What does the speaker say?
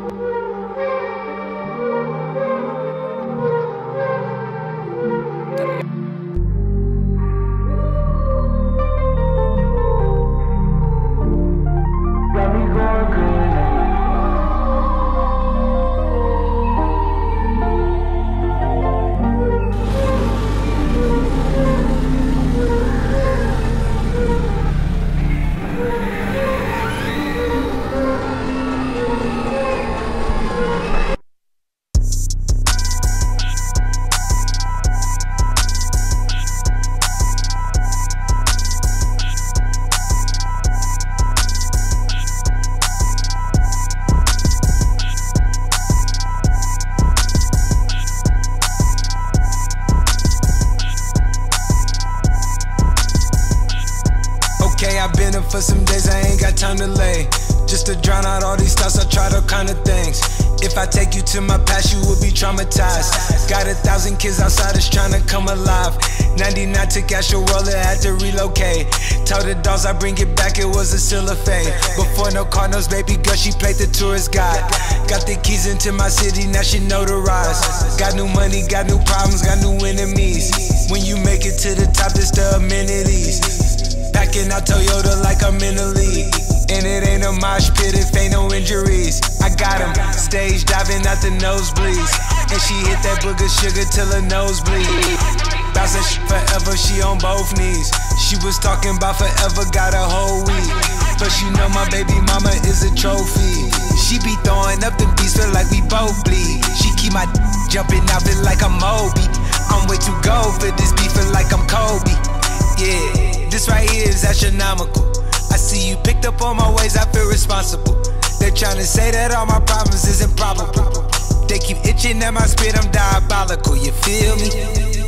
I've been up for some days, I ain't got time to lay. Just to drown out all these thoughts, I tried all kind of things. If I take you to my past, you will be traumatized. Got 1,000 kids outside that's trying to come alive. 99 took out your roller, had to relocate. Told the dogs I bring it back, it was a still a fade. Before no Cardinals, baby girl, she played the tourist guide. Got the keys into my city, now she notarized. Got new money, got new problems, got new enemies. When you make it to the top, it's the amenities. Packing out Toyota like I'm in the league. And it ain't a mosh pit if ain't no injuries. I got him, stage diving out the nosebleeds. And she hit that booger sugar till her nose bleed. Bouncing shit forever, she on both knees. She was talking about forever, got a whole week. But you know my baby mama is a trophy. She be throwing up them beats, feel like we both bleed. She keep my jumping out, feel like I'm Moby. I'm way too gold for this beef, feel like I'm Kobe. Yeah, this right here is astronomical. I see you picked up on my ways, I feel responsible. They're trying to say that all my problems is improbable. They keep itching at my spirit, I'm diabolical, you feel me?